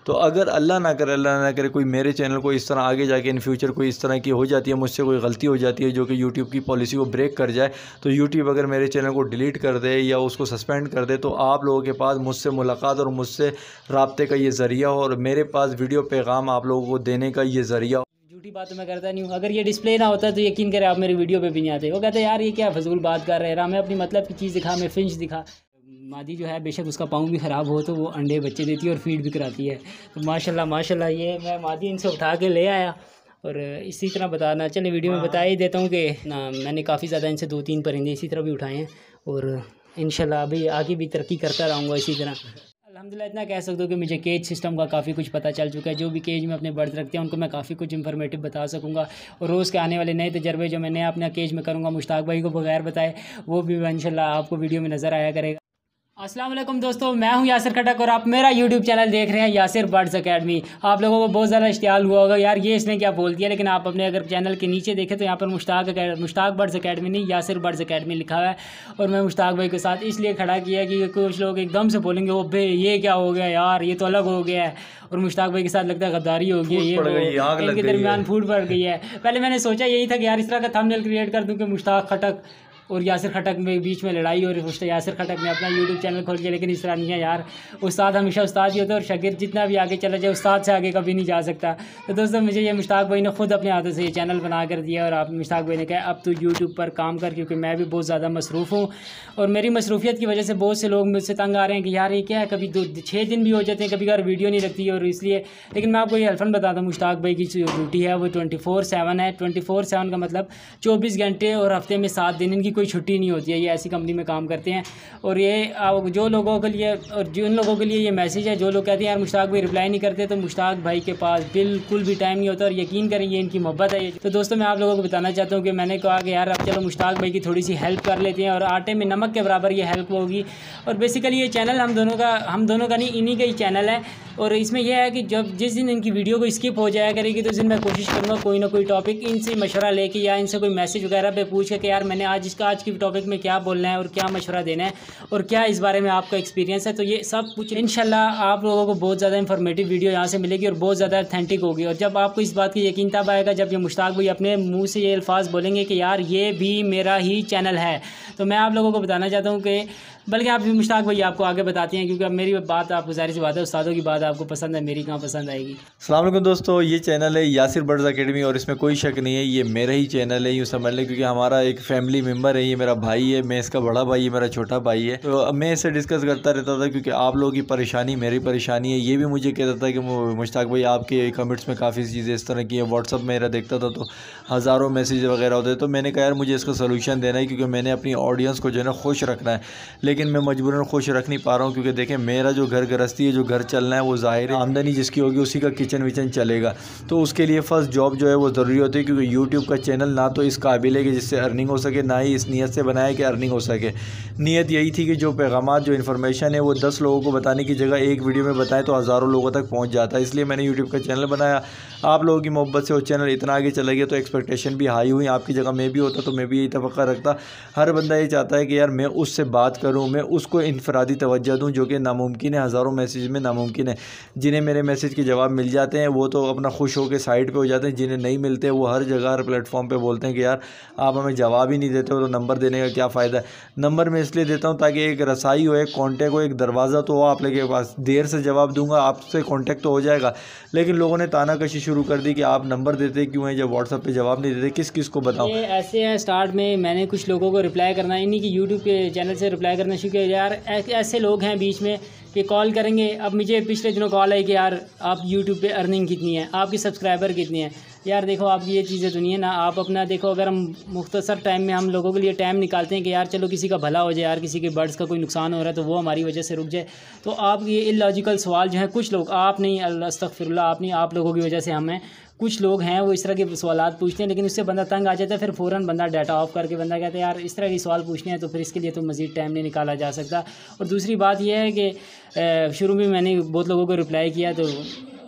तो अगर अल्लाह ना करे कोई मेरे चैनल को इस तरह आगे जाके इन फ्यूचर कोई इस तरह की हो जाती है, मुझसे कोई गलती हो जाती है जो कि यूट्यूब की पॉलिसी को ब्रेक कर जाए, तो यूट्यूब अगर मेरे चैनल को डिलीट कर दे या उसको सस्पेंड कर दे, तो आप लोगों के पास मुझसे मुलाकात और मुझसे रब्ते का ये ज़रिया हो और मेरे पास वीडियो पैगाम आप लोगों को देने का ये ज़रिया हो। झूठी बात तो मैं करता नहीं हूँ। अगर ये डिस्प्ले ना होता तो यकीन करें आप मेरी वीडियो पे भी नहीं आते। वो कहते हैं यार ये क्या फजूल बात कर रहे हैं, हमें अपनी मतलब की चीज़ दिखा, हमें फिंच दिखा। मादी जो है बेशक उसका पाँव भी ख़राब हो तो वो अंडे बच्चे देती है और फीड भी कराती है। तो माशाल्लाह माशाल्लाह ये मैं मादी इनसे उठा के ले आया। और इसी तरह बताना चले वीडियो में बता ही देता हूँ कि ना मैंने काफ़ी ज़्यादा इनसे 2-3 परिंदे इसी तरह भी उठाए हैं और इंशाल्लाह अभी आगे भी तरक्की करता रहूँगा इसी तरह। अल्हम्दुलिल्लाह इतना कह सकता हूँ कि मुझे केज सिस्टम का काफ़ी कुछ पता चल चुका है। जो भी केज में अपने बर्ड्स रखते हैं उनको मैं काफ़ी कुछ इंफॉर्मेटिव बता सकूँगा और रोज़ के आने वाले नए तजर्बे जो मैं नया अपना केज में करूँगा मुश्ताक भाई को बगैर बताए वो भी इंशाल्लाह आपको वीडियो में नज़र आया करेगा। अस्सलाम वालेकुम दोस्तों, मैं हूं यासिर खटक और आप मेरा यूट्यूब चैनल देख रहे हैं यासिर बर्ड्स अकेडमी। आप लोगों को बहुत ज़्यादा इश्तियाल हुआ होगा यार ये इसने क्या बोल दिया, लेकिन आप अपने अगर चैनल के नीचे देखें तो यहाँ पर मुश्ताक बर्ड्स अकेडमी नहीं यासिर बर्ड्स अकेडमी लिखा हुआ है। और मैं मुश्ताक भाई के साथ इसलिए खड़ा किया कि कुछ लोग एकदम से बोलेंगे वो बे ये क्या हो गया यार, ये तो अलग हो गया है। और मुश्ताक भाई के साथ लगता है गद्दारी हो गई है, ये इनके दरमियान फूट पड़ गई है। पहले मैंने सोचा यही था कि यार इस तरह का थंबनेल क्रिएट कर दूँ कि मुश्ताक खटक और यासिर खटक में बीच में लड़ाई और यासिर खटक ने अपना यूट्यूब चैनल खोल के, लेकिन इस तरह नहीं है यार। उस्ताद हमेशा उस्ताद ही होता है और शागिर्द जितना भी आगे चला जाए उस्ताद से आगे कभी नहीं जा सकता। तो दोस्तों मुझे ये मुश्ताक भाई ने खुद अपने हाथों से ये चैनल बना कर दिया और आप मुश्ताक भाई ने कहा अब तो यूट्यूब पर काम कर, क्योंकि मैं भी बहुत ज़्यादा मसरूफ़ हूँ और मेरी मसरूफियत की वजह से बहुत से लोग मुझसे तंग आ रहे हैं कि यार ये क्या है, कभी 6 दिन भी हो जाते हैं, कभी कभार वीडियो नहीं लगती और इसलिए। लेकिन मैं आपको ये अल्फन बताता हूँ मुश्ताक भाई की जो ड्यूटी है वो 24/7 है। 24/7 का मतलब 24 घंटे और हफ्ते में 7 दिन इनकी कोई छुट्टी नहीं होती है। ये ऐसी कंपनी में काम करते हैं और ये जो लोगों के लिए और जिन लोगों के लिए ये मैसेज है, जो लोग कहते हैं यार मुश्ताक भाई रिप्लाई नहीं करते, तो मुश्ताक भाई के पास बिल्कुल भी टाइम नहीं होता और यकीन करें ये इनकी मोहब्बत है। तो दोस्तों मैं आप लोगों को बताना चाहता हूँ कि मैंने कहा कि यार अब चलो मुश्ताक भाई की थोड़ी सी हेल्प कर लेते हैं और आटे में नमक के बराबर ये हेल्प होगी। और बेसिकली ये चैनल हम दोनों का नहीं, इन्हीं का ही चैनल है। और इसमें यह है कि जब जिस दिन इनकी वीडियो को स्किप हो जाया करेगी तो उस दिन मैं कोशिश करूँगा कोई ना कोई टॉपिक इनसे मशवरा लेके या इनसे कोई मैसेज वगैरह पे पूछ के कि यार मैंने आज की टॉपिक में क्या बोलना है और क्या मशवरा देना है और क्या इस बारे में आपका एक्सपीरियंस है। तो ये सब कुछ इंशाल्लाह आप लोगों को बहुत ज़्यादा इंफॉर्मेटिव वीडियो यहाँ से मिलेगी और बहुत ज़्यादा ऑथेंटिक होगी। और जब आपको इस बात की यकीन तब आएगा जब ये मुश्ताक भाई अपने मुँह से ये अल्फाज बोलेंगे कि यार ये भी मेरा ही चैनल है। तो मैं आप लोगों को बताना चाहता हूँ कि बल्कि आप भी मुश्ताक भाई आपको आगे बताते हैं, क्योंकि अब मेरी बात आपको ज़ाहिर सी बात है उस्तादों की बात आपको पसंद है, मेरी कहाँ पसंद आएगी। अस्सलाम वालेकुम दोस्तों, ये चैनल है यासिर बर्ड्स अकेडमी और इसमें कोई शक नहीं है ये मेरा ही चैनल है, यूँ समझ लें, क्योंकि हमारा एक फैमिली मेम्बर है, ये मेरा भाई है, मैं इसका बड़ा भाई है, मेरा छोटा भाई है। तो अब मैं इससे डिस्कस करता रहता था क्योंकि आप लोगों की परेशानी मेरी परेशानी है। ये भी मुझे कहता था कि मुश्ताक भाई आपके कमेंट्स में काफ़ी चीज़ें इस तरह की है, व्हाट्सअप मेरा देखता था तो हज़ारों मैसेज वगैरह होते। तो मैंने कहा यार मुझे इसका सोल्यूशन देना है क्योंकि मैंने अपनी ऑडियंस को जो है ना खुश रखना है, लेकिन मैं मजबूरन खुश रख नहीं पा रहा हूँ क्योंकि देखें मेरा जो घर गृहस्थी है, जो घर चलना है वो ज़ाहिर है आमदनी जिसकी होगी उसी का किचन विचन चलेगा। तो उसके लिए फ़र्स्ट जॉब जो है वो ज़रूरी होती है, क्योंकि यूट्यूब का चैनल ना तो इस काबिल है कि जिससे अर्निंग हो सके, ना ही इस नीयत से बनाया है कि अर्निंग हो सके। नीयत यही थी कि जो पैगामात जो इन्फॉर्मेशन है वो 10 लोगों को बताने की जगह एक वीडियो में बताएं तो हज़ारों लोगों तक पहुँच जाता है। इसलिए मैंने यूट्यूब का चैनल बनाया। आप लोगों की मोहब्बत से वो चैनल इतना आगे चला गया तो एक्सपेक्टेशन भी हाई हुई। आपकी जगह मैं भी होता तो मैं भी यही तवक्का रखता। हर बंदा ये चाहता है कि यार मैं उससे बात करूँ, मैं उसको इनफरादी तवज्जो दूँ, जो कि नामुमकिन है, हज़ारों मैसेज में नामुमकिन है। जिन्हें मेरे मैसेज के जवाब मिल जाते हैं वो तो अपना खुश होकर साइड पे हो जाते हैं, जिन्हें नहीं मिलते वो हर जगह हर प्लेटफॉर्म पे बोलते हैं कि यार आप हमें जवाब ही नहीं देते हो तो नंबर देने का क्या फ़ायदा है। नंबर मैं इसलिए देता हूँ ताकि एक रसाई हो, एक कॉन्टैक्ट हो, एक दरवाज़ा तो हो आप लोगों के पास। देर से जवाब दूंगा आपसे कॉन्टैक्ट तो हो जाएगा, लेकिन लोगों ने तानाकशी शुरू कर दी कि आप नंबर देते क्यों हैं जब व्हाट्सअप पे जवाब नहीं देते, किस किस को बताऊँ। ये ऐसे है, स्टार्ट में मैंने कुछ लोगों को रिप्लाई करना, इन्हीं की यूट्यूब के चैनल से रिप्लाई करना शुरू किया। यार ऐसे लोग हैं बीच में कि कॉल करेंगे। अब मुझे पिछले दिनों कॉल आई कि यार आप यूट्यूब पे अर्निंग कितनी है, आपकी सब्सक्राइबर कितनी है। यार देखो आपकी ये चीज़ें दुनिया ना, आप अपना देखो, अगर हम मुख्तसर टाइम में हम लोगों के लिए टाइम निकालते हैं कि यार चलो किसी का भला हो जाए, यार किसी के बर्ड्स का कोई नुकसान हो रहा है तो वो हमारी वजह से रुक जाए, तो आप ये इलॉजिकल सवाल जो है कुछ लोग, आप नहीं, अस्तगफिरुल्लाह, आप नहीं, आप लोगों की वजह से हमें कुछ लोग हैं वो इस तरह के सवालात पूछते हैं, लेकिन उससे बंदा तंग आ जाता है। फिर फ़ौरन बंदा डाटा ऑफ करके बंदा कहता है यार इस तरह के सवाल पूछने हैं तो फिर इसके लिए तो मज़ीद टाइम नहीं निकाला जा सकता। और दूसरी बात यह है कि शुरू में मैंने बहुत लोगों को रिप्लाई किया तो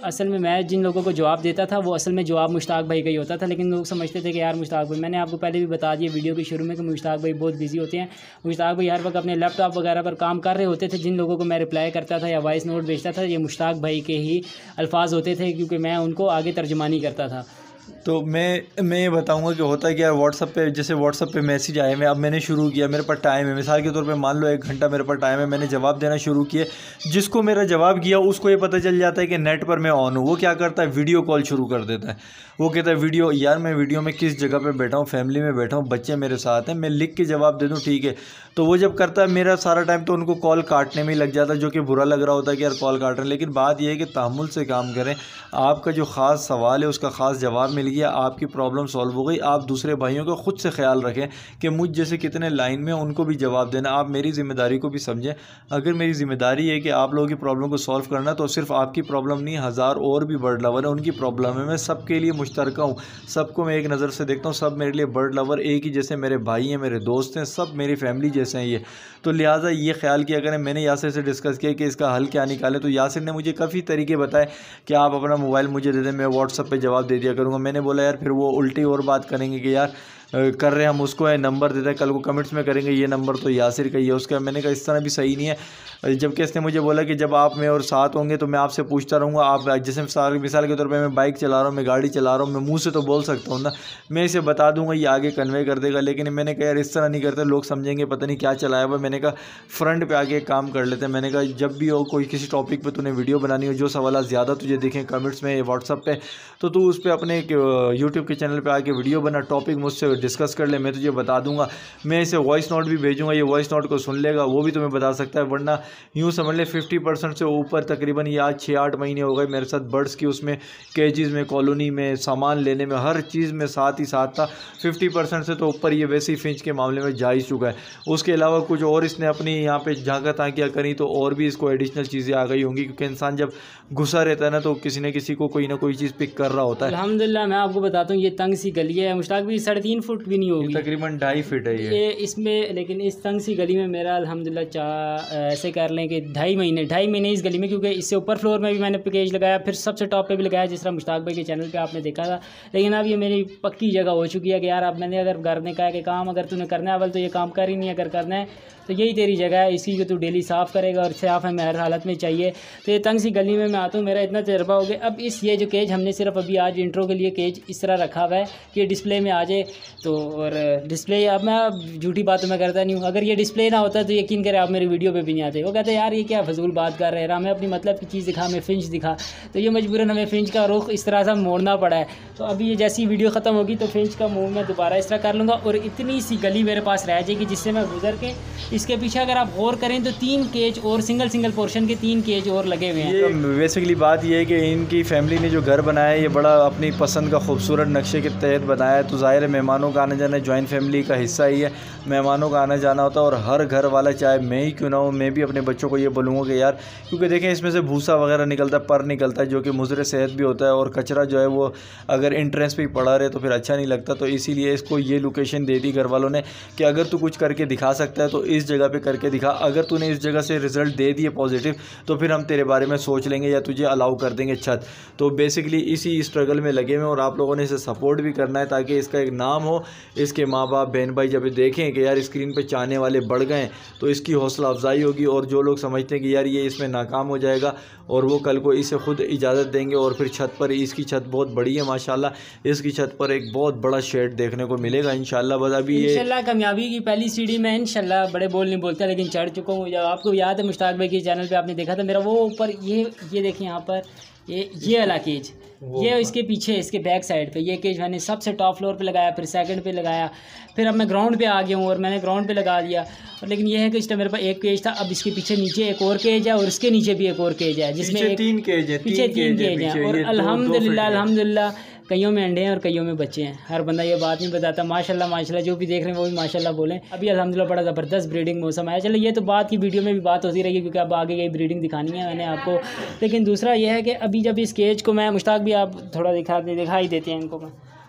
असल में मैं जिन लोगों को जवाब देता था वो असल में जवाब मुश्ताक भाई का ही होता था, लेकिन लोग समझते थे कि यार मुश्ताक भाई, मैंने आपको पहले भी बता दिया वीडियो के शुरू में कि मुश्ताक भाई बहुत बिजी होते हैं। मुश्ताक भाई हर वक्त अपने लैपटॉप वगैरह पर काम कर रहे होते थे। जिन लोगों को मैं रिप्लाई करता था या वॉइस नोट भेजता था, ये मुश्ताक भाई के ही अल्फाज होते थे, क्योंकि मैं उनको आगे तर्जुमानी करता था। तो मैं ये बताऊंगा कि होता है क्या, व्हाट्सअप पे जैसे व्हाट्सअप पे मैसेज आए, मैं अब मैंने शुरू किया, मेरे पास टाइम है, मिसाल के तौर पे मान लो 1 घंटा मेरे पास टाइम है, मैंने जवाब देना शुरू किया, जिसको मेरा जवाब किया उसको ये पता चल जाता है कि नेट पर मैं ऑन हूँ, वो क्या करता है, वीडियो कॉल शुरू कर देता है। वो कहता है वीडियो, यार मैं वीडियो में किस जगह पे बैठा हूँ, फैमिली में बैठा हूँ, बच्चे मेरे साथ हैं, मैं लिख के जवाब दे दूँ ठीक है। तो वो जब करता है मेरा सारा टाइम तो उनको कॉल काटने में ही लग जाता है, जो कि बुरा लग रहा होता है कि यार कॉल काट रहे हैं। लेकिन बात यह है कि तहम्मुल से काम करें। आपका जो ख़ास सवाल है उसका ख़ास जवाब मिल गया, आपकी प्रॉब्लम सॉल्व हो गई। आप दूसरे भाइयों का ख़ुद से ख्याल रखें कि मुझ जैसे कितने लाइन में, उनको भी जवाब देना। आप मेरी ज़िम्मेदारी को भी समझें। अगर मेरी ज़िम्मेदारी है कि आप लोगों की प्रॉब्लम को सॉल्व करना, तो सिर्फ आपकी प्रॉब्लम नहीं, 1000 और भी बर्ड लवर है, उनकी प्रॉब्लम है। मैं सबके लिए मुश्तरका हूँ, सबको मैं एक नज़र से देखता हूँ, सब मेरे लिए बर्ड लवर एक ही जैसे मेरे भाई हैं, मेरे दोस्त हैं, सब मेरी फैमिली जैसे हैं ये। तो लिहाजा ये ख्याल किया करें। मैंने यासिर से डिस्कस किया कि इसका हल क्या निकाले, तो यासिर ने मुझे काफ़ी तरीके बताए कि आप अपना मोबाइल मुझे दे दें, मैं व्हाट्सअप पे जवाब दे दिया करूँगा। मैंने बोला यार फिर वो उल्टी और बात करेंगे कि यार कर रहे हैं हम, उसको है नंबर देते हैं, कल को कमेंट्स में करेंगे ये नंबर तो यासिर का ही है उसका। मैंने कहा इस तरह भी सही नहीं है। जबकि इसने मुझे बोला कि जब आप में और साथ होंगे तो मैं आपसे पूछता रहूँगा। आप जैसे मिसाल के तौर पे मैं बाइक चला रहा हूँ, मैं गाड़ी चला रहा हूँ, मैं मुंह से तो बोल सकता हूँ ना, मैं इसे बता दूंगा, ये आगे कन्वे कर देगा। लेकिन मैंने कहा यार इस तरह नहीं करते, लोग समझेंगे पता नहीं क्या चलाया हुआ। मैंने कहा फ्रंट पे आके काम कर लेते हैं। मैंने कहा जब भी हो कोई किसी टॉपिक पे तूने वीडियो बनानी हो, जो सवाल ज़्यादा तुझे देखें कमेंट्स में व्हाट्सअप पे, तो तू उस पर अपने यूट्यूब के चैनल पर आके वीडियो बना, टॉपिक मुझसे डिस्कस कर ले, मैं तुझे बता दूंगा। मैं इसे वॉइस नोट भी भेजूँगा, ये वॉइस नोट को सुन लेगा, वो भी तुम्हें बता सकता है। वरना यूँ समझ ले 50% से ऊपर तकरीबन ये आज 6-8 महीने हो गए मेरे साथ बर्ड्स की, उसमें केजेस में, कॉलोनी में, सामान लेने में, हर चीज़ में साथ ही साथ था। 50% से तो ऊपर ये वैसे ही फिंच के मामले में जा ही चुका है। उसके अलावा कुछ और इसने अपनी यहाँ पे झांका ताकिया करी तो और भी इसको एडिशनल चीज़ें आ गई होंगी, क्योंकि इंसान जब गुस्सा रहता है ना तो किसी न किसी को कोई ना कोई चीज़ पिक कर रहा होता है। अल्हम्दुलिल्लाह मैं आपको बताता हूँ, ये तंग सी गली है, मुश्ताक भी 3.5 फुट भी नहीं होगी, तकरीबन 2.5 फीट है ये इसमें। लेकिन इस तंग सी गली में मेरा अल्हम्दुलिल्लाह ऐसे कर लें कि 2.5 महीने इस गली में, क्योंकि इससे ऊपर फ्लोर में भी मैंने पैकेज लगाया, फिर सबसे टॉप पे भी लगाया, जिस तरह मुश्ताक भाई के चैनल पे आपने देखा था। लेकिन अब ये मेरी पक्की जगह हो चुकी है कि यार अब मैंने अगर घर ने कहा कि काम अगर तूने करना है अवल तो ये काम कर ही नहीं, अगर करना है तो यही तेरी जगह है, इसी को तू डेली साफ़ करेगा, और साफ़ हमें हर हालत में चाहिए। तो ये तंग सी गली में मैं आता हूँ, मेरा इतना तजर्बा हो गया। अब ये जो केज हमने सिर्फ अभी आज इंट्रो के लिए केज इस तरह रखा हुआ है कि डिस्प्ले में आ जाए। तो और डिस्प्ले, अब मैं झूठी बात मैं करता नहीं हूँ, अगर ये डिस्प्ले ना होता तो यकीन करें आप मेरे वीडियो पे भी नहीं आते। वो कहते हैं यार ये क्या फजूल बात कर रहे हैं, हमें अपनी मतलब की चीज़ दिखा, हमें फिंच दिखा। तो ये मजबूरन हमें फिंच का रुख इस तरह से मोड़ना पड़ा है। तो अभी ये जैसी वीडियो ख़त्म होगी तो फिंच का मुँह मैं दोबारा इस तरह कर लूँगा, और इतनी सी गली मेरे पास रह जाएगी जिससे मैं गुजर के, इसके पीछे अगर आप गौर करें तो 3 केज और सिंगल पोर्शन के 3 केज और लगे हुए हैं। ये बेसिकली बात ये है कि इनकी फैमिली ने जो घर बनाया है ये बड़ा अपनी पसंद का खूबसूरत नक्शे के तहत बनाया है। तो ज़ाहिर है मेहमानों का आना जाना, जॉइंट फैमिली का हिस्सा ही है, मेहमानों का आना जाना होता है। और हर घर वाला, चाहे मैं ही क्यों ना हूँ, मैं भी अपने बच्चों को ये बोलूँगा कि यार, क्योंकि देखें इसमें से भूसा वगैरह निकलता है, पर निकलता है, जो कि मुज़र सेहत भी होता है, और कचरा जो है वो अगर इंट्रेंस पे ही पड़ा रहे तो फिर अच्छा नहीं लगता। तो इसीलिए इसको ये लोकेशन दे दी घर वालों ने कि अगर तू कुछ करके दिखा सकता है तो इस जगह पे करके दिखा, अगर तूने इस जगह से रिज़ल्ट दे दिए पॉजिटिव तो फिर हम तेरे बारे में सोच लेंगे या तुझे अलाउ कर देंगे छत। तो बेसिकली इसी स्ट्रगल में लगे हुए, और आप लोगों ने इसे सपोर्ट भी करना है ताकि इसका एक नाम हो। इसके माँ बाप, बहन भाई जब देखें कि यार स्क्रीन पे चाहने वाले बढ़ गए तो इसकी हौसला अफजाई होगी, और जो लोग समझते हैं कि यार ये इसमें नाकाम हो जाएगा और वो कल को इसे खुद इजाज़त देंगे, और फिर छत पर, इसकी छत बहुत बड़ी है माशाल्लाह, इसकी छत पर एक बहुत बड़ा शेड देखने को मिलेगा इंशाल्लाह। बस अभी ये इंशाल्लाह कामयाबी की पहली सीढ़ी में इंशाल्लाह, बड़े बोल नहीं बोलता लेकिन चढ़ चुका हूँ। जब आपको याद है मुश्ताक भाई के चैनल पे आपने देखा था मेरा वो ऊपर ये देखिए यहाँ पर ये वाला केज, ये इसके पीछे, इसके बैक साइड पे ये केज मैंने सबसे टॉप फ्लोर पे लगाया, फिर सेकंड पे लगाया, फिर अब मैं ग्राउंड पे आ गया हूँ और मैंने ग्राउंड पे लगा दिया। लेकिन ये है कि इस टाइम मेरे पास एक केज था, अब इसके पीछे नीचे एक और केज है, और इसके नीचे भी एक और केज है, जिसमें 3 केज है, पीछे 3 केज हैं। और अल्हम्दुलिल्लाह कईयों में अंडे हैं और कईयों में बच्चे हैं। हर बंदा ये बात नहीं बताता। माशाल्लाह जो भी देख रहे हैं वो भी माशाल्लाह बोलें। अभी अल्हम्दुलिल्लाह बड़ा ज़बरदस्त ब्रीडिंग मौसम आया। चलो ये तो बात की वीडियो में भी बात होती रहेगी, क्योंकि अब आगे यही ब्रीडिंग दिखानी है मैंने आपको। लेकिन दूसरा ये है कि अभी जब इस केज को मैं, मुश्ताक भी आप थोड़ा दिखाई देते हैं इनको,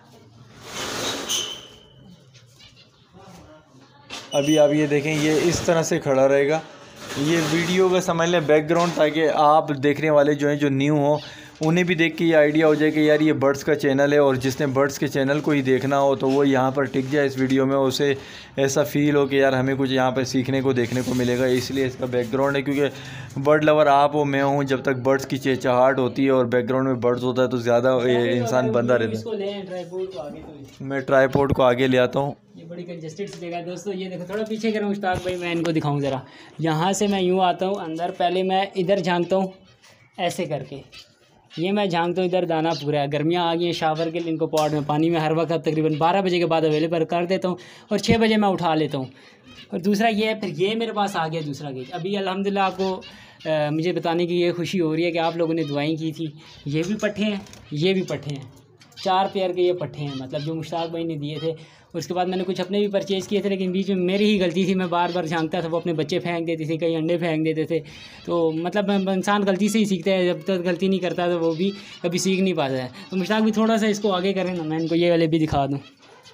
अभी आप ये देखें, ये इस तरह से खड़ा रहेगा। ये वीडियो का समझ लें बैकग्राउंड, ताकि आप देखने वाले जो हैं जो न्यू हो उन्हें भी देख के ये आइडिया हो जाए कि यार ये बर्ड्स का चैनल है, और जिसने बर्ड्स के चैनल को ही देखना हो तो वो यहाँ पर टिक जाए इस वीडियो में, उसे ऐसा फील हो कि यार हमें कुछ यहाँ पर सीखने को देखने को मिलेगा। इसलिए इसका बैकग्राउंड है, क्योंकि बर्ड लवर आप हो मैं हूँ, जब तक बर्ड्स की चहचहाहट होती है और बैकग्राउंड में बर्ड्स होता है तो ज़्यादा इंसान बंदा रहता है। मैं ट्राईपोड को आगे ले आता हूँ। ये बड़ी कंजेस्टेड सी जगह है दोस्तों। ये देखो थोड़ा पीछे करो मुश्ताक भाई, मैं इनको दिखाऊं ज़रा। यहाँ से मैं यूँ आता हूँ अंदर, पहले मैं इधर झांकता हूँ ऐसे करके, ये मैं झांकता हूँ इधर दाना पूरा है। गर्मियाँ आ गई हैं, शावर के लिए इनको पॉट में पानी में हर वक्त तकरीबन 12 बजे के बाद अवेलेबल कर देता हूँ और 6 बजे मैं उठा लेता हूँ। और दूसरा ये है, फिर ये मेरे पास आ गया दूसरा केज। अभी अल्हम्दुलिल्लाह आपको मुझे बताने की ये खुशी हो रही है कि आप लोगों ने दुआएं की थी। ये भी पट्ठे हैं, ये भी पट्ठे हैं, 4 पेयर के ये पट्ठे हैं, मतलब जो मुश्ताक भाई ने दिए थे। उसके बाद मैंने कुछ अपने भी परचेज़ किए थे, लेकिन बीच में मेरी ही गलती थी, मैं बार बार झांकता था, वो अपने बच्चे फेंक देती थी, कई अंडे फेंक देते थे। तो मतलब इंसान गलती से ही सीखता है, जब तक गलती नहीं करता तो वो भी कभी सीख नहीं पाता है। तो मुश्ताक भी थोड़ा सा इसको आगे करें ना, मैं इनको ये वाले भी दिखा दूँ।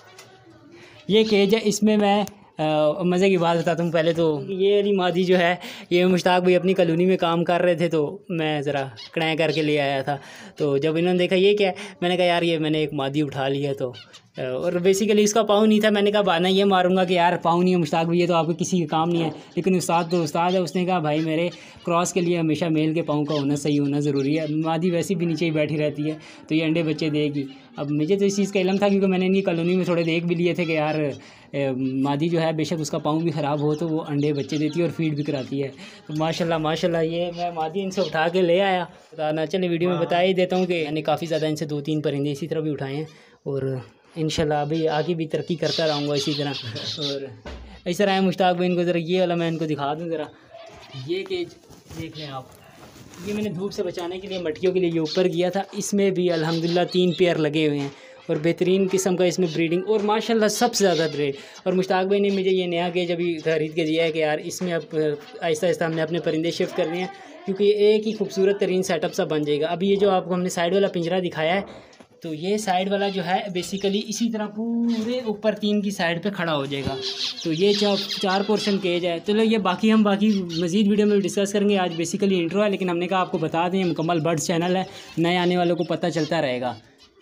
ये केज है, इसमें मैं मज़े की बात बताता हूँ। पहले तो ये वाली मादी जो है, ये मुश्ताक भाई अपनी कॉलोनी में काम कर रहे थे, तो मैं ज़रा कड़ाएँ करके ले आया था। तो जब इन्होंने देखा ये क्या है, मैंने कहा यार ये मैंने एक मादी उठा लिया। तो और बेसिकली इसका पाँव नहीं था, मैंने कहा बहाना ये मारूंगा कि यार पाँव नहीं है मुश्ताक भाई, ये तो आपको किसी का काम नहीं है। लेकिन उस्ताद तो उस्ताद है, उसने कहा भाई मेरे क्रॉस के लिए हमेशा मेल के पाँव का होना सही होना ज़रूरी है। मादी वैसे भी नीचे ही बैठी रहती है तो ये अंडे बच्चे देगी। अब मुझे तो इस चीज़ का इल्म था, क्योंकि मैंने इनकी कॉलोनी में थोड़े देख भी लिए थे कि यार मादी जो है बेशक उसका पाँव भी ख़राब हो तो वो अंडे बच्चे देती है और फीड भी कराती है। तो माशाल्लाह माशाल्लाह ये मैं मादी इनसे उठा के ले आया। बताना चले वीडियो में बता ही देता हूँ कि मैंने काफ़ी ज़्यादा इनसे 2-3 परिंदे इसी तरह भी उठाए हैं, और इंशाल्लाह अभी आगे भी तरक्की करता रहूँगा इसी तरह। और इस तरह है मुश्ताक भाई, इनको ज़रा ये वाला मैं इनको दिखा दूँ ज़रा। ये केज देख लें आप, ये मैंने धूप से बचाने के लिए मटकियों के लिए ये ऊपर किया था। इसमें भी अल्हम्दुलिल्लाह 3 पेयर लगे हुए हैं और बेहतरीन किस्म का इसमें ब्रीडिंग, और माशाल्लाह सबसे ज़्यादा ब्रीड। और मुश्ताक भाई ने मुझे ये नया केज अभी खरीद के दिया है कि यार इसमें अब आहिस्ता आहिस्ता हमने अपने परिंदे शिफ्ट करने हैं, क्योंकि एक ही खूबसूरत तरीन सेटअप सा बन जाएगा। अभी ये जो आपको हमने साइड वाला पिंजरा दिखाया है, तो ये साइड वाला जो है बेसिकली इसी तरह पूरे ऊपर 3 की साइड पे खड़ा हो जाएगा। तो ये 4 पोर्शन केज है। चलो ये बाकी मज़ीद वीडियो में डिस्कस करेंगे। आज बेसिकली इंट्रो है, लेकिन हमने कहा आपको बता दें, मुकम्मल बर्ड्स चैनल है, नए आने वालों को पता चलता रहेगा।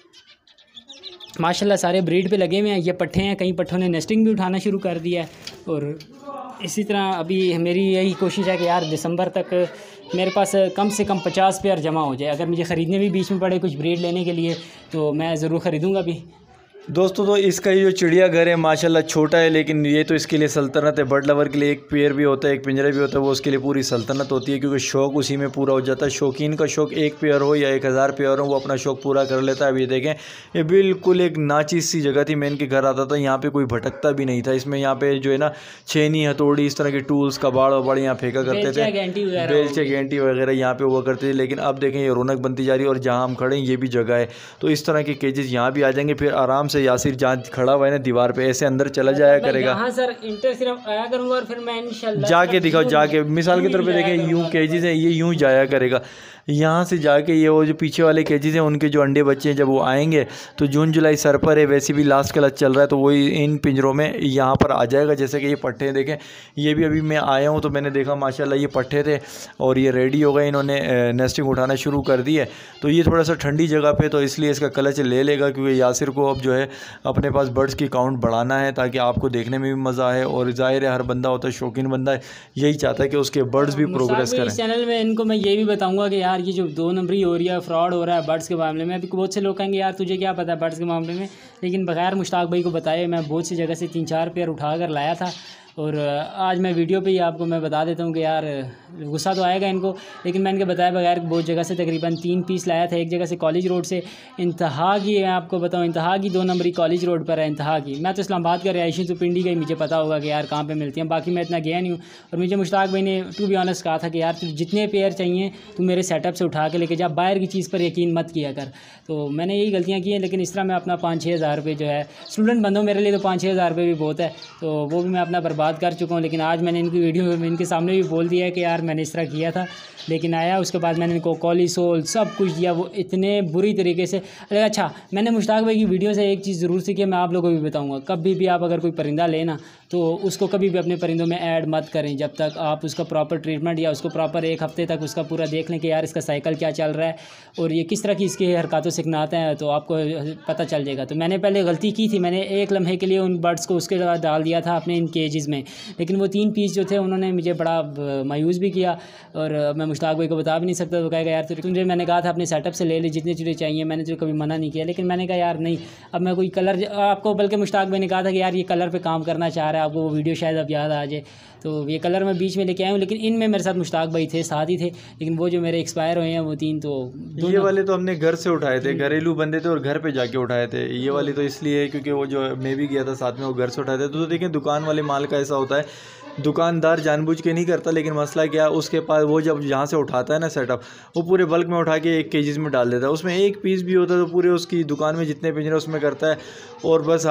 माशाल्लाह सारे ब्रीड पे लगे हुए हैं। ये पट्ठे हैं, कई पट्ठों ने नेस्टिंग भी उठाना शुरू कर दिया है। और इसी तरह अभी मेरी यही कोशिश है कि यार दिसंबर तक मेरे पास कम से कम 50 पेयर जमा हो जाए। अगर मुझे ख़रीदने भी बीच में पड़े कुछ ब्रीड लेने के लिए तो मैं ज़रूर ख़रीदूँगा भी। दोस्तों तो इसका ये जो चिड़ियाघर है माशाल्लाह छोटा है, लेकिन ये तो इसके लिए सल्तनत है। बर्ड लवर के लिए एक पेयर भी होता है, एक पिंजरा भी होता है, वो उसके लिए पूरी सल्तनत होती है, क्योंकि शौक़ उसी में पूरा हो जाता है। शौकीन का शौक़ 1 पेयर हो या 1000 पेयर हो, वो अपना शौक़ पूरा कर लेता है। अभी देखें ये बिल्कुल एक नाचीज़ सी जगह थी। मैं इनके घर आता था, यहाँ पर कोई भटकता भी नहीं था। इसमें यहाँ पर जो है ना छेनी हथौड़ी इस तरह के टूल्स कबाड़ वबाड़ यहाँ फेंका करते थे, बेलचे गेंटी वगैरह यहाँ पर हुआ करते थे। लेकिन अब देखें ये रौनक बनती जा रही है, और जहाँ हम खड़े हैं ये भी जगह है। तो इस तरह के केजेस यहाँ भी आ जाएंगे। फिर आराम से यासिर जहाँ खड़ा हुआ है ना दीवार पे, ऐसे अंदर चला जाया करेगा। हाँ सर, इंटर सिर्फ आया करूँगा और फिर मैं इंशाल्लाह जाके दिखाओ, जाके मिसाल के तौर पे देखें यूं केजेस हैं, ये यूं जाया करेगा। यहाँ से जाके ये वो जो पीछे वाले केजेस हैं उनके जो अंडे बच्चे हैं जब वो आएंगे तो जून जुलाई सर पर है, वैसे भी लास्ट क्लच चल रहा है, तो वही इन पिंजरों में यहाँ पर आ जाएगा। जैसे कि ये पट्ठे देखें, ये भी अभी मैं आया हूँ तो मैंने देखा माशाल्लाह ये पट्ठे थे और ये रेडी हो गए, इन्होंने नेस्टिंग उठाना शुरू कर दी है। तो ये थोड़ा सा ठंडी जगह पे, तो इसलिए इसका क्लच ले लेगा, क्योंकि यासिर को अब जो है अपने पास बर्ड्स की काउंट बढ़ाना है ताकि आपको देखने में भी मज़ा आए। और ज़ाहिर है हर बंदा होता है शौकीन बंदा है, यही चाहता है कि उसके बर्ड्स भी प्रोग्रेस करें। इस चैनल में इनको मैं ये भी बताऊँगा कि यार ये जो 2 नंबरी हो रही है, फ्रॉड हो रहा है बर्ड्स के मामले में। अभी बहुत से लोग कहेंगे यार तुझे क्या पता है बर्ड्स के मामले में, लेकिन बगैर मुश्ताक भाई को बताए मैं बहुत सी जगह से 3-4 पेयर उठा कर लाया था। और आज मैं वीडियो पे ही आपको मैं बता देता हूँ कि यार गुस्सा तो आएगा इनको, लेकिन मैं इनके बताए बगैर बहुत जगह से तकरीबन 3 पीस लाया था। एक जगह से कॉलेज रोड से, इंतहा की मैं आपको बताऊँ, इंतहा की 2 नंबरी कॉलेज रोड पर है। इंतहा की, मैं तो इस्लामाबाद का रिहायशी तो पिंडी का ही, मुझे पता होगा कि यार कहाँ पे मिलती हैं, बाकी मैं इतना गया नहीं हूँ। और मुझे मुश्ताक भाई ने टू बी ऑनेस्ट कहा था कि यार तुझे जितने पेयर चाहिए तू मेरे सेटअप से उठा के लेके जा, बाहर की चीज़ पर यकीन मत किया कर। तो मैंने यही गलतियाँ की हैं, लेकिन इस तरह मैं अपना 5-6 हज़ार रुपये जो है, स्टूडेंट बंदों मेरे लिए तो 5-6 हज़ार रुपये भी बहुत है, तो वो भी मैं अपना बर्बाद बात कर चुका हूँ, लेकिन आज मैंने इनकी वीडियो में इनके सामने भी बोल दिया है कि यार मैंने इस तरह किया था। लेकिन आया उसके बाद मैंने इनको कॉलीसोल सब कुछ दिया, वो इतने बुरी तरीके से। अरे अच्छा, मैंने मुश्ताक भाई की वीडियो से एक चीज़ ज़रूर सीखी है, मैं आप लोगों को भी बताऊँगा। कभी भी आप अगर कोई परिंदा लेना तो उसको कभी भी अपने परिंदों में ऐड मत करें जब तक आप उसका प्रॉपर ट्रीटमेंट या उसको प्रॉपर 1 हफ़्ते तक उसका पूरा देख लें कि यार इसका साइकिल क्या चल रहा है और ये किस तरह की इसकी हरकतों सिखनाते हैं, तो आपको पता चल जाएगा। तो मैंने पहले गलती की थी, मैंने एक लम्हे के लिए उन बर्ड्स को उसके बाद डाल दिया था अपने इन केजेस में, लेकिन वो 3 पीस जो थे उन्होंने मुझे बड़ा मायूस भी किया और मैं मुश्ताक भाई को बता भी नहीं सकता। तो कहेगा यार तुझे मैंने कहा था अपने सेटअप से ले जितनी चीज़ें चाहिए, मैंने तुझे कभी मना नहीं किया। लेकिन मैंने कहा यार नहीं, अब मैं कोई कलर आपको, बल्कि मुश्ताक भाई ने कहा था कि यार ये कलर पे काम करना चाह रहा है, आपको वो वीडियो शायद अब याद आ जाए, तो ये कलर मैं बीच में लेके आया हूँ। लेकिन इनमें मेरे साथ मुश्ताक भाई थे, साथ ही थे, लेकिन वो जो मेरे एक्सपायर हुए हैं वो 3, तो ये वाले तो हमने घर से उठाए थे, घरेलू बंदे थे और घर पे जाके उठाए थे। ये वाले तो इसलिए क्योंकि वो जो मैं भी गया था साथ में, वो घर से उठाए थे। तो देखें दुकान वाले माल का ऐसा होता है, दुकानदार जानबूझ के नहीं करता, लेकिन मसला क्या है उसके पास वो जब जहाँ से उठाता है ना सेटअप, वो पूरे बल्क में उठा के 1 केजीज में डाल देता है। उसमें 1 पीस भी होता है तो पूरे उसकी दुकान में जितने पिंजरे उसमें करता है। और बस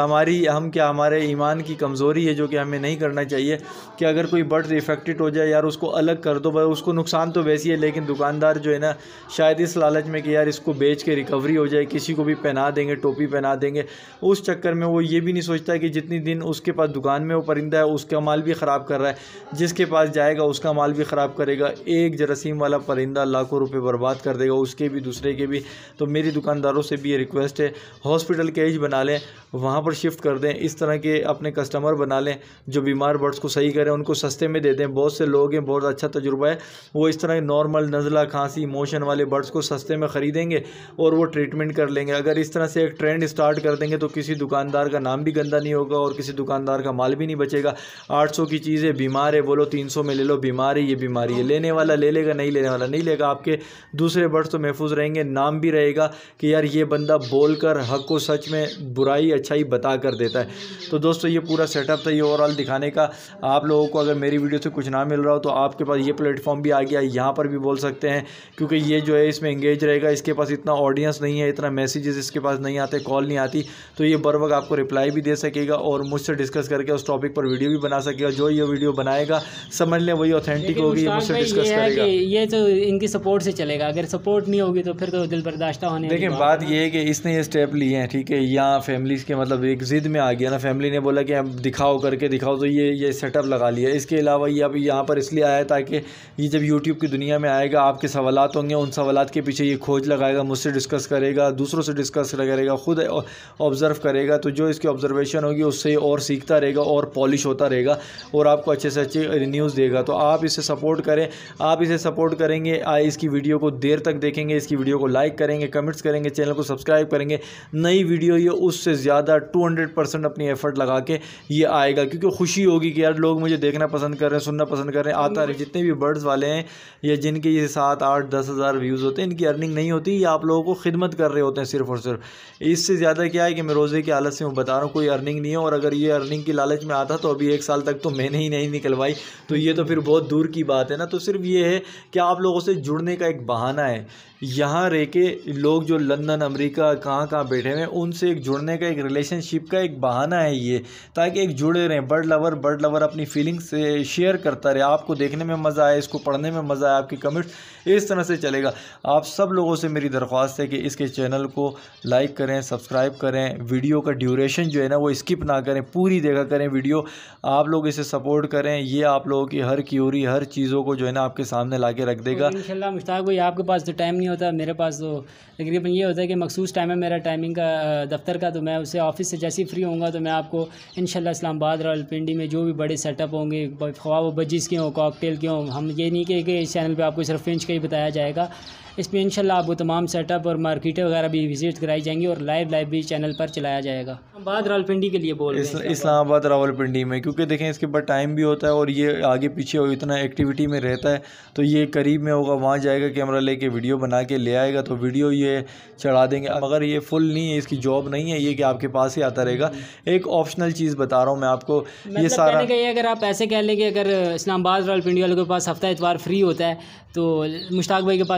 हमारे ईमान की कमज़ोरी है जो कि हमें नहीं करना चाहिए कि अगर कोई बर्ड इफेक्टेड हो जाए यार उसको अलग कर दो, उसको नुकसान तो वैसी है, लेकिन दुकानदार जो है ना शायद इस लालच में कि यार इसको बेच के रिकवरी हो जाए, किसी को भी पहना देंगे, टोपी पहना देंगे, उस चक्कर में वो ये भी नहीं सोचता कि जितनी दिन उसके पास दुकान में वो परिंदा है उसका माल भी ख़राब कर रहा है, जिसके पास जाएगा उसका माल भी ख़राब करेगा। एक जरासीम वाला परिंदा लाखों रुपए बर्बाद कर देगा, उसके भी दूसरे के भी। तो मेरी दुकानदारों से भी ये रिक्वेस्ट है, हॉस्पिटल केज बना लें, वहाँ पर शिफ्ट कर दें, इस तरह के अपने कस्टमर बना लें जो बीमार बर्ड्स को सही करें, उनको सस्ते में दे दें। बहुत से लोग हैं, बहुत अच्छा तजुर्बा है, वो इस तरह नॉर्मल नज़ला खांसी मोशन वाले बर्ड्स को सस्ते में ख़रीदेंगे और वो ट्रीटमेंट कर लेंगे। अगर इस तरह से एक ट्रेंड स्टार्ट कर देंगे तो किसी दुकानदार का नाम भी गंदा नहीं होगा और किसी दुकानदार का माल भी नहीं बचेगा। 800 की चीज़ है, बीमार है, बोलो 300 में ले लो, बीमारी ये बीमारी है, लेने वाला ले लेगा, नहीं लेने वाला नहीं लेगा। आपके दूसरे बर्ड्स तो महफूज रहेंगे, नाम भी रहेगा कि यार ये बंदा बोलकर हक को सच में बुराई अच्छाई बता कर देता है। तो दोस्तों ये पूरा सेटअप था, ये ओवरऑल दिखाने का। आप लोगों को अगर मेरी वीडियो से कुछ ना मिल रहा हो तो आपके पास ये प्लेटफॉर्म भी आ गया, यहाँ पर भी बोल सकते हैं, क्योंकि ये जो है इसमें एंगेज रहेगा, इसके पास इतना ऑडियंस नहीं है, इतना मैसेजेस इसके पास नहीं आते, कॉल नहीं आती, तो ये बर वक्त आपको रिप्लाई भी दे सकेगा और मुझसे डिस्कस करके उस टॉपिक पर वीडियो भी बना सकेगा। जो ये वीडियो बनाएगा समझ लें वही ऑथेंटिक होगी, मुझसे डिस्कस करेगा। ये तो इनकी सपोर्ट से चलेगा, अगर सपोर्ट नहीं होगी तो फिर तो दिल बर्दाश्त होने। देखिए बात ये है कि इसने ये स्टेप लिए हैं, ठीक है, यहाँ फैमिलीज़ के मतलब एक ज़िद में आ गया ना, फैमिली ने बोला कि अब दिखाओ करके दिखाओ, तो ये सेटअप लगा लिया। इसके अलावा ये अब यहाँ पर इसलिए आया ताकि ये जब यूट्यूब की दुनिया में आएगा, आपके सवालात होंगे, उन सवालात के पीछे ये खोज लगाएगा, मुझसे डिस्कस करेगा, दूसरों से डिस्कस करेगा, खुद ऑब्ज़र्व करेगा, तो जो इसकी ऑब्जर्वेशन होगी उससे और सीखता रहेगा और पॉलिश होता रहेगा और आपको अच्छे से अच्छे न्यूज़ देगा। तो आप इसे सपोर्ट करें, आप इसे सपोर्ट करेंगे, इसकी वीडियो को देर तक देखेंगे, इसकी वीडियो को लाइक करेंगे, कमेंट्स करेंगे, चैनल को सब्सक्राइब करेंगे, नई वीडियो ये उससे ज़्यादा 200% अपनी एफर्ट लगा के ये आएगा, क्योंकि खुशी होगी कि यार लोग मुझे देखना पसंद कर रहे हैं, सुनना पसंद कर रहे हैं, आता रहे। जितने भी बर्ड्स वाले हैं या जिनके ये 7, 8, 10 हज़ार व्यूज़ होते हैं, इनकी अर्निंग नहीं होती, ये आप लोगों को खिदमत कर रहे होते हैं सिर्फ और सिर्फ। इससे ज़्यादा क्या है कि मैं रोज़े की हालत से मैं बता रहा हूँ, कोई अर्निंग नहीं है। और अगर ये अर्निंग की लालच में आता तो अभी 1 साल तक तो मैंने ही नहीं निकलवाई, तो ये तो फिर बहुत दूर की बात है ना। तो सिर्फ ये है कि आप लोगों से जुड़ने का एक बहाना है, यहाँ रह के लोग जो लंदन, अमेरिका, कहाँ बैठे हुए हैं, उनसे एक जुड़ने का, एक रिलेशनशिप का एक बहाना है ये, ताकि एक जुड़े रहें। बर्ड लवर अपनी फीलिंग्स से शेयर करता रहे, आपको देखने में मज़ा आए, इसको पढ़ने में मज़ा आए, आपकी कमेंट्स इस तरह से चलेगा। आप सब लोगों से मेरी दरख्वास्त है कि इसके चैनल को लाइक करें, सब्सक्राइब करें, वीडियो का ड्यूरेशन जो है ना वो स्किप ना करें, पूरी देखा करें वीडियो। आप लोग इसे सपोर्ट करें, ये आप लोगों की हर क्यूरी, हर चीज़ों को जो है ना आपके सामने ला के रख देगा। इंशाल्लाह मुश्ताक भाई, आपके पास तो टाइम नहीं होता, मेरे पास तो तकरीबन ये होता है कि मखसूस टाइम है मेरा टाइमिंग का दफ्तर का, तो मैं उससे ऑफिस से जैसे ही फ्री होऊंगा तो मैं आपको इंशाल्लाह इस्लामाबाद, रावलपिंडी में जो भी बड़े सेटअप होंगे, ख्वाह वो बजिस के हों, कॉकटेल के हों, हम ये नहीं कि इस चैनल पे आपको सिर्फ फ्रेंच का ही बताया जाएगा, इसमें इंशाल्लाह आपको तमाम सेटअप और मार्केटें वगैरह भी विजिट कराई जाएंगी और लाइव भी चैनल पर चलाया जाएगा। इस्लामाबाद, रावलपिंडी के लिए बोल रहे हैं, इस्लामाबाद, रावलपिंडी में, क्योंकि देखें इसके बाद टाइम भी होता है और ये आगे पीछे हो इतना एक्टिविटी में रहता है, तो ये करीब में होगा, वहाँ जाएगा, कैमरा लेके वीडियो बना के ले आएगा, तो वीडियो ये चढ़ा देंगे। मगर ये फुल नहीं है, इसकी जॉब नहीं है ये कि आपके पास ही आता रहेगा, एक ऑप्शनल चीज़ बता रहा हूँ मैं आपको। ये सारा अगर आप ऐसे कह लें कि अगर इस्लामाबाद, रावलपिंडी वालों के पास हफ्ता इतवार फ्री होता है तो मुश्ताक भाई के पास तो वो भी नहीं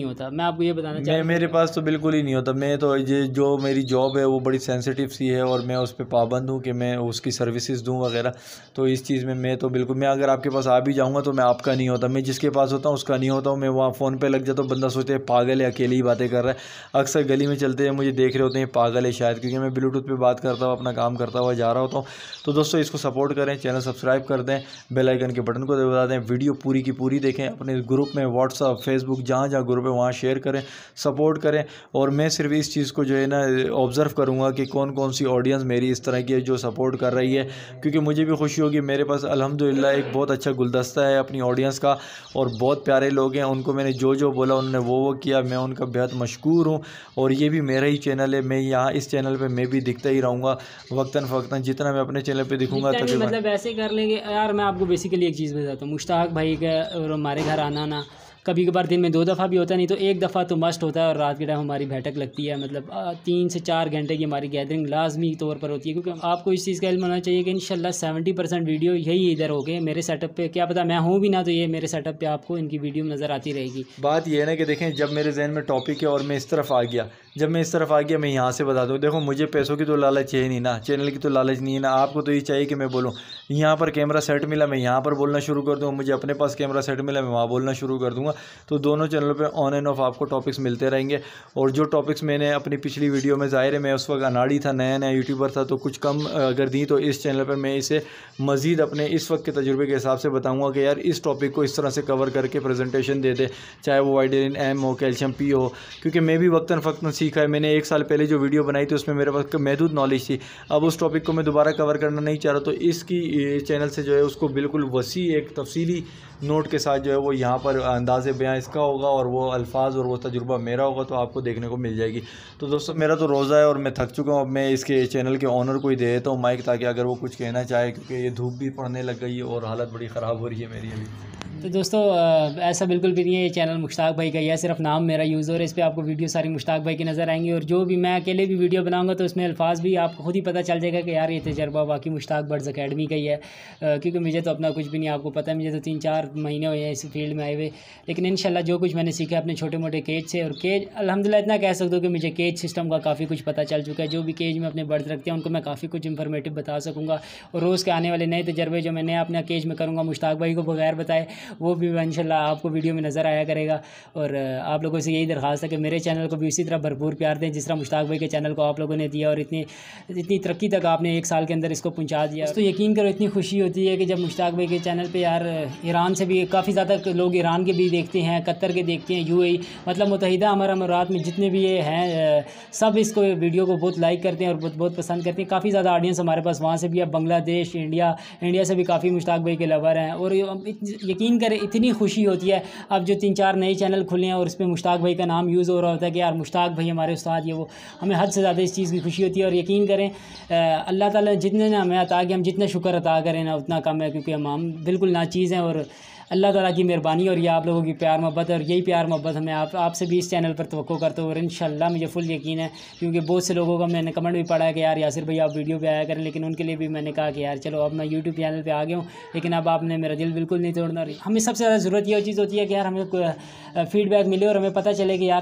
होता। मैं आपको ये बताना चाहता हूँ, मेरे पास तो बिल्कुल ही नहीं होता। मैं तो ये जो मेरी जॉब है वो बड़ी सेंसिटिव सी है और मैं उस पर पाबंद हूँ कि मैं उसकी सर्विसेज दूँ वगैरह। तो इस चीज़ में मैं तो बिल्कुल, मैं अगर आपके पास आ भी जाऊँगा तो मैं आपका नहीं होता, मैं जिसके पास होता हूँ उसका नहीं होता हूँ। मैं वहाँ फ़ोन पे लग जाता हूँ, बंदा सोचते हैं पागल है, अकेली ही बातें कर रहा है। अक्सर गली में चलते हैं मुझे देख रहे होते हैं पागल है शायद, क्योंकि मैं ब्लूटूथ पे बात करता हुआ अपना काम करता हुआ जा रहा होता हूँ। तो दोस्तों इसको सपोर्ट करें, चैनल सब्सक्राइब कर दें, बेल आइकन के बटन को दबा दें, वीडियो पूरी की पूरी देखें, अपने ग्रुप में व्हाट्सअप फेसबुक जहाँ जहाँ ग्रुप है वहाँ शेयर करें, सपोर्ट करें। और मैं सिर्फ इस चीज़ को जो है ना ऑब्ज़र्व करूँगा कि कौन कौन सी ऑडियंस मेरी इस तरह की है जो सपोर्ट कर रही है, क्योंकि मुझे भी खुशी होगी। मेरे पास अल्हम्दुलिल्लाह एक बहुत अच्छा गुलदस्ता है अपनी ऑडियंस का और बहुत प्यारे लोग हैं। उनको मैंने जो जो बोला उन्होंने वो किया, मैं उनका बेहद मशकूर हूँ। और ये भी मेरा ही चैनल है, मैं यहाँ इस चैनल पे मैं भी दिखता ही रहूँगा वक्तन फ़वक्तन, जितना मैं अपने चैनल पे दिखूँगा तकरीबन। मतलब ऐसे कर लेंगे यार। मैं आपको बेसिकली एक चीज़ बताता हूँ, मुश्ताक भाई का और हमारे घर आना ना कभी कभार दिन में 2 दफ़ा भी होता है, नहीं तो 1 दफ़ा तो मस्ट होता है। और रात के टाइम हमारी बैठक लगती है, मतलब 3 से 4 घंटे की हमारी गैदरिंग लाजमी तौर पर होती है, क्योंकि आपको इस चीज़ का इल्म होना चाहिए कि इंशाल्लाह 70% वीडियो यही इधर हो गए मेरे सेटअप पे। क्या पता मैं हूँ भी ना तो ये मेरे सेटअप पे आपको इनकी वीडियो नज़र आती रहेगी। बात ये है ना कि देखें, जब मेरे जहन में टॉपिक है और मैं इस तरफ आ गया, जब मैं इस तरफ आ गया मैं यहाँ से बता दूँ, देखो मुझे पैसों की तो लालच है नहीं ना, चैनल की तो लालच नहीं है ना। आपको तो ये चाहिए कि मैं बोलूँ, यहाँ पर कैमरा सेट मिला मैं यहाँ पर बोलना शुरू कर दूँ, मुझे अपने पास कैमरा सेट मिला मैं वहाँ बोलना शुरू कर दूँगा। तो दोनों चैनलों पे ऑन एंड ऑफ आपको टॉपिक्स मिलते रहेंगे। और जो टॉपिक्स मैंने अपनी पिछली वीडियो में, ज़ाहिर है मैं उस वक्त अनाड़ी था, नया नया यूट्यूबर था, तो कुछ कम अगर दी तो इस चैनल पर मैं इसे मज़ीद अपने इस वक्त के तजुर्बे के हिसाब से बताऊँगा कि यार इस टॉपिक को इस तरह से कवर करके प्रेजेंटेशन दे दे, चाहे वो वाइटामिन एम हो, कैल्शियम पी हो, क्योंकि मैं भी वक्तन फ़क्तन सीखा है। मैंने 1 साल पहले जो वीडियो बनाई थी उसमें मेरे पास महदूद नॉलेज थी, अब उस टॉपिक को मैं दोबारा कवर करना नहीं चाह रहा। तो इसकी चैनल से जो है उसको बिल्कुल वसी एक तफसीली नोट के साथ जो है वो यहाँ पर अंदाज़े बयां इसका होगा और वो अल्फाज और वो तजुर्बा मेरा होगा, तो आपको देखने को मिल जाएगी। तो दोस्तों मेरा तो रोज़ा है और मैं थक चुका हूँ। अब मैं इसके चैनल के ऑनर को ही दे देता हूँ माइक, ताकि अगर वो कुछ कहना चाहे, क्योंकि ये धूप भी पड़ने लग गई है और हालत बड़ी ख़राब हो रही है मेरी अभी। तो दोस्तों ऐसा बिल्कुल भी नहीं है, ये चैनल मुश्ताक भाई का ही है, सिर्फ नाम मेरा यूज़ हो रहा है। इस पर आपको वीडियो सारी मुश्ताक भाई की नज़र आएंगी, और जो भी मैं अकेले भी वीडियो बनाऊंगा तो उसमें अल्फाज भी आपको खुद ही पता चल जाएगा कि यार ये तजर्बा बाकी मुश्ताक बर्ड्स अकेडमी का ही है। क्योंकि मुझे तो अपना कुछ भी नहीं, आपको पता है मुझे तो 3-4 महीने हुए हैं इस फील्ड में आए हुए, लेकिन इंशाल्लाह जो कुछ मैंने सीखा अपने छोटे मोटे केज से, और केज अल्हम्दुलिल्लाह इतना कह सकता हूँ कि मुझे केज सिस्टम का काफ़ी कुछ पता चल चुका है। जो भी केज में अपने बर्ड्स रखते हैं उनको मैं काफ़ी कुछ इंफॉर्मेटिव बता सकूँगा, और रोज़ के आने वाले नए तजर्बे जो मैं नया अपना केज में करूँगा मुश्ताक भाई को बगैर बताए, वो भी इंशाल्लाह आपको वीडियो में नज़र आया करेगा। और आप लोगों से यही दरख्वास्त है कि मेरे चैनल को भी इसी तरह भरपूर प्यार दें जिस तरह मुश्ताक भाई के चैनल को आप लोगों ने दिया, और इतनी तरक्की तक आपने 1 साल के अंदर इसको पहुंचा दिया। तो यकीन करो इतनी खुशी होती है कि जब मुश्ताक भाई के चैनल पे यार ईरान से भी काफ़ी ज़्यादा लोग ईरान के भी देखते हैं, कतर के देखते हैं, UAE मतलब मुत्तहिदा अरब अमारात में जितने भी ये हैं सब इसको वीडियो को बहुत लाइक करते हैं और बहुत पसंद करते हैं। काफ़ी ज़्यादा ऑडियंस हमारे पास वहाँ से भी है, बांग्लादेश, इंडिया से भी काफ़ी मुश्ताक भाई के लवर हैं। और यकीन करें इतनी खुशी होती है अब जो 3-4 नए चैनल खुले हैं और इस पर मुश्ताक भाई का नाम यूज़ हो रहा होता है कि यार मुश्ताक भाई हमारे उस्ताद, ये वो हमें हद से ज़्यादा इस चीज़ की खुशी होती है। और यकीन करें अल्लाह ताला जितने ना हमें अता कि हम जितना शुक्र अता करें ना उतना कम है, क्योंकि हम बिल्कुल नाचीज़ हैं। और अल्लाह ताला की मेहरबानी और ये आप लोगों की प्यार मोहब्बत, और यही प्यार मोहब्बत हमें आपसे भी इस चैनल पर तवक्को करते हो। और इंशाल्लाह मुझे फुल यकीन है, क्योंकि बहुत से लोगों का मैंने कमेंट भी पढ़ा है कि यार यासिर भाई आप वीडियो पे आया करें, लेकिन उनके लिए भी मैंने कहा कि यार चलो अब मैं यूट्यूब चैनल पे आ गया हूँ, लेकिन अब आपने मेरा दिल बिल्कुल नहीं तोड़ना। हमें सबसे ज़्यादा ज़रूरत ये चीज़ होती है कि यार हमें फीडबैक मिले और हमें पता चले कि यार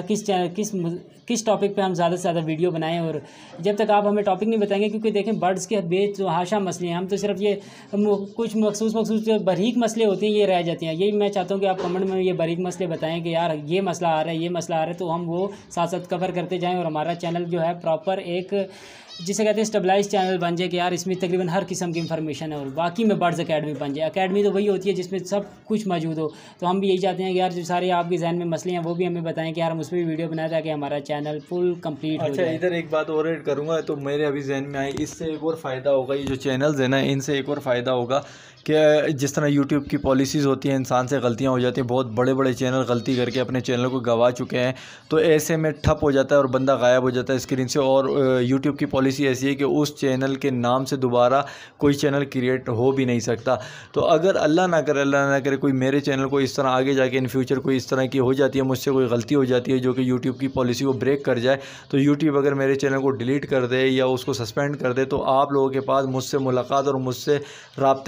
किस टॉपिक पे हम ज़्यादा से ज़्यादा वीडियो बनाएं। और जब तक आप हमें टॉपिक नहीं बताएंगे, क्योंकि देखें बर्ड्स के बेतहाशा मसले हैं, हम तो सिर्फ ये कुछ मखसूस जो बारीक मसले होते हैं ये रह जाते हैं। यही मैं चाहता हूँ कि आप कमेंट में ये बारीक मसले बताएं कि यार ये मसला आ रहा है, ये मसला आ रहा है, तो हम वो साथ साथ कवर करते जाएँ और हमारा चैनल जो है प्रॉपर एक जिसे कहते हैं स्टेबलाइज चैनल बन जाए कि यार इसमें तकरीबन हर किस्म की इंफॉर्मेशन है, और बाकी में बर्ड्स अकेडमी बन जाए। अकेडमी तो वही होती है जिसमें सब कुछ मौजूद हो। तो हम भी यही चाहते हैं कि यार जो सारे आपके जहन में मसले हैं वो भी हमें बताएं कि यार हम उस पर भी वीडियो बनाए ताकि हमारा चैनल फुल कंप्लीट हो जाए। इधर एक बात और ऐड करूँगा तो मेरे अभी जहन में आई, इससे एक और फ़ायदा होगा, ये जो चैनल्स हैं ना इनसे एक और फ़ायदा होगा कि जिस तरह यूट्यूब की पॉलिसीज़ होती हैं, इंसान से गलतियां हो जाती हैं, बहुत बड़े बड़े चैनल गलती करके अपने चैनल को गंवा चुके हैं, तो ऐसे में ठप हो जाता है और बंदा गायब हो जाता है स्क्रीन से। और यूट्यूब की पॉलिसी ऐसी है कि उस चैनल के नाम से दोबारा कोई चैनल क्रिएट हो भी नहीं सकता। तो अगर अल्लाह ना करे कोई मेरे चैनल को इस तरह आगे जाके इन फ्यूचर कोई इस तरह की हो जाती है, मुझसे कोई गलती हो जाती है जो कि यूट्यूब की पॉलिसी को ब्रेक कर जाए, तो यूट्यूब अगर मेरे चैनल को डिलीट कर दे या उसको सस्पेंड कर दे, तो आप लोगों के पास मुझसे मुलाकात और मुझसे रब्ते का ये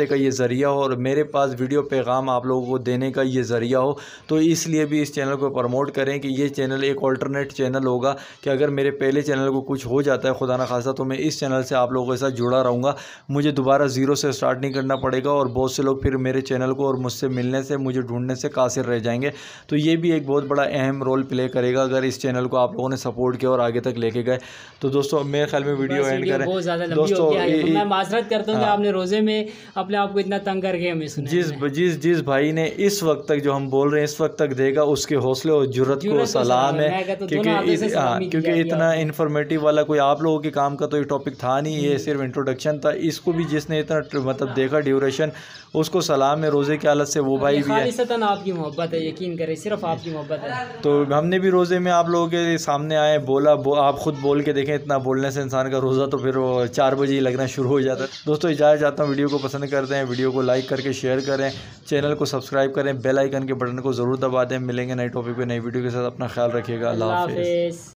ज़रिया हो और मेरे पास वीडियो पैगाम आप लोगों को देने का ये ज़रिया हो, तो इसलिए भी इस चैनल को प्रमोट करें कि ये चैनल एक ऑल्टरनेट चैनल होगा कि अगर मेरे पहले चैनल को कुछ हो जाता है खुदा न खासा, तो मैं इस चैनल से आप लोगों के साथ जुड़ा रहूँगा। मुझे दोबारा ज़ीरो से स्टार्ट नहीं करना पड़ेगा और बहुत से लोग फिर मेरे चैनल को और मुझसे मिलने से, मुझे ढूंढने से कासिर रह जाएंगे। तो ये भी एक बहुत बड़ा अहम रोल प्ले करेगा अगर इस चैनल को आप लोगों ने सपोर्ट किया और आगे तक लेके गए। तो दोस्तों मेरे ख्याल में वीडियो एंड करें। बहुत ज़्यादा लंबी दोस्तों हो गया है, मैं माजरत करता हूँ कि आपने रोज़े में अपने आप को इतना तंग करके हमें सुना। जिस भाई ने इस वक्त तक जो हम बोल रहे हैं इस वक्त तक देगा, उसके हौसले और जुर्रत को सलाम है, क्योंकि इतना इन्फॉर्मेटिव वाला कोई आप लोगों के काम का तो ये टॉपिक था नहीं, ये सिर्फ इंट्रोडक्शन था। इसको भी जिसने इतना मतलब देखा ड्यूरेशन, उसको सलाम है रोज़े की हालत से, वो भाई भी है। आपकी मोहब्बत है, यकीन करें, सिर्फ आपकी मोहब्बत है। तो हमने भी रोज़े में आप लोगों के सामने आए, बोला आप खुद बोल के देखें, इतना बोलने से इंसान का रोज़ा तो फिर 4 बजे ही लगना शुरू हो जाता है। दोस्तों इजाज़त चाहता हूँ, वीडियो को पसंद करते हैं, वीडियो को लाइक करके शेयर करें, चैनल को सब्सक्राइब करें, बेल आइकन के बटन को ज़रूर दबा दें। मिलेंगे नए टॉपिक पे नई वीडियो के साथ, अपना ख्याल रखिएगा। अल्लाह हाफ़िज़।